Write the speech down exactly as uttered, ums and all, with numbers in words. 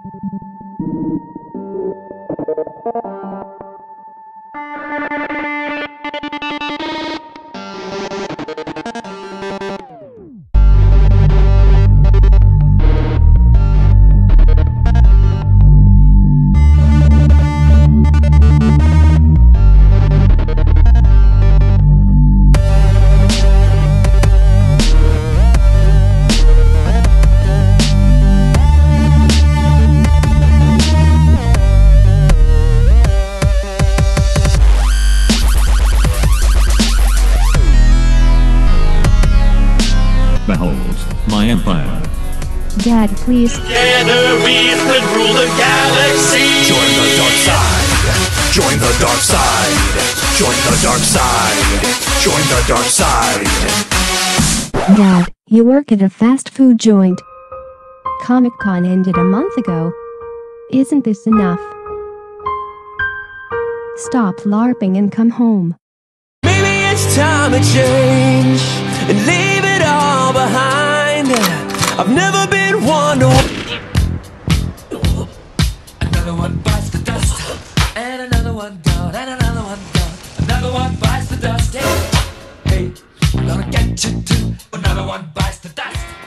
Behold, my empire. Dad, please. Together we could rule the galaxy. Join the dark side. Join the dark side. Join the dark side. Join the dark side. Dad, you work at a fast food joint. Comic-Con ended a month ago. Isn't this enough? Stop LARPing and come home. Maybe it's time to change and leave it all behind. I've never been one to... Another one bites the dust, and another one down, and another one down. Another one bites the dust. Hey, hey, I'm gonna get you too. Another one bites the dust.